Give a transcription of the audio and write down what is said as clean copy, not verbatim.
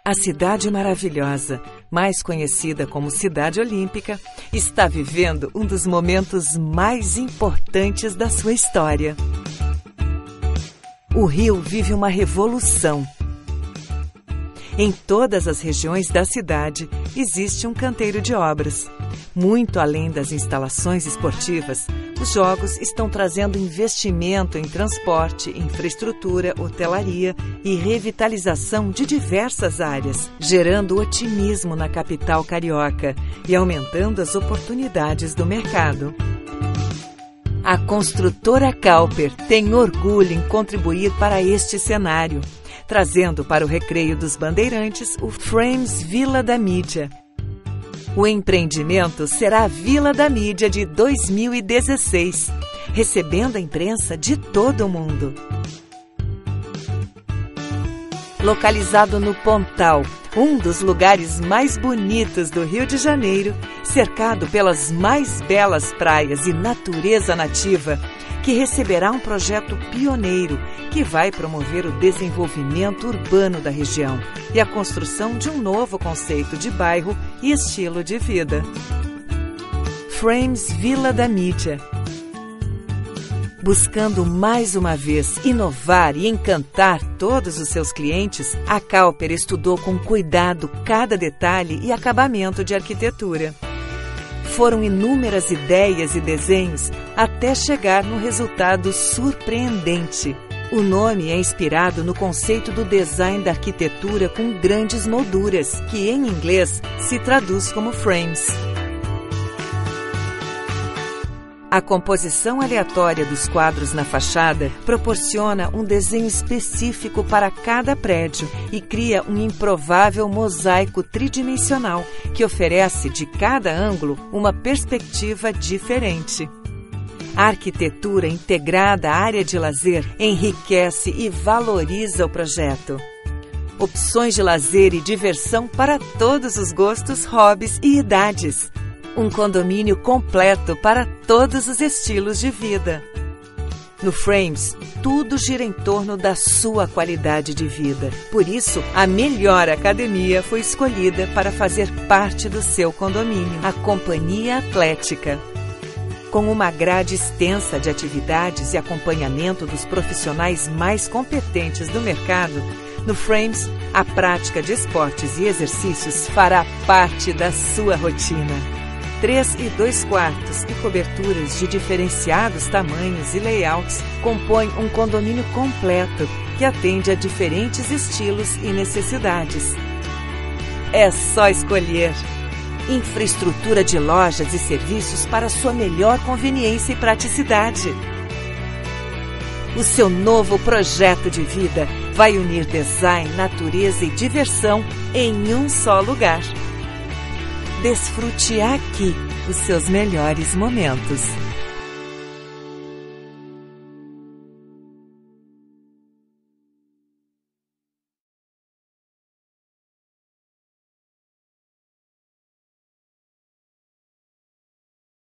A cidade maravilhosa, mais conhecida como Cidade Olímpica, está vivendo um dos momentos mais importantes da sua história. O Rio vive uma revolução. Em todas as regiões da cidade existe um canteiro de obras. Muito além das instalações esportivas, os Jogos estão trazendo investimento em transporte, infraestrutura, hotelaria e revitalização de diversas áreas, gerando otimismo na capital carioca e aumentando as oportunidades do mercado. A construtora Kauper tem orgulho em contribuir para este cenário, trazendo para o Recreio dos Bandeirantes o Frames Vila da Mídia. O empreendimento será a Vila da Mídia de 2016, recebendo a imprensa de todo o mundo. Localizado no Pontal, um dos lugares mais bonitos do Rio de Janeiro, cercado pelas mais belas praias e natureza nativa, que receberá um projeto pioneiro que vai promover o desenvolvimento urbano da região e a construção de um novo conceito de bairro e estilo de vida. Frames Vila da Mídia. Buscando mais uma vez inovar e encantar todos os seus clientes, a Kauper estudou com cuidado cada detalhe e acabamento de arquitetura. Foram inúmeras ideias e desenhos até chegar no resultado surpreendente. O nome é inspirado no conceito do design da arquitetura com grandes molduras, que em inglês se traduz como frames. A composição aleatória dos quadros na fachada proporciona um desenho específico para cada prédio e cria um improvável mosaico tridimensional que oferece de cada ângulo uma perspectiva diferente. A arquitetura integrada à área de lazer enriquece e valoriza o projeto. Opções de lazer e diversão para todos os gostos, hobbies e idades. Um condomínio completo para todos os estilos de vida. No Frames, tudo gira em torno da sua qualidade de vida. Por isso, a melhor academia foi escolhida para fazer parte do seu condomínio, a Companhia Atlética. Com uma grade extensa de atividades e acompanhamento dos profissionais mais competentes do mercado, no Frames, a prática de esportes e exercícios fará parte da sua rotina. 3 e 2 quartos e coberturas de diferenciados tamanhos e layouts compõem um condomínio completo que atende a diferentes estilos e necessidades. É só escolher. Infraestrutura de lojas e serviços para sua melhor conveniência e praticidade. O seu novo projeto de vida vai unir design, natureza e diversão em um só lugar. Desfrute aqui os seus melhores momentos.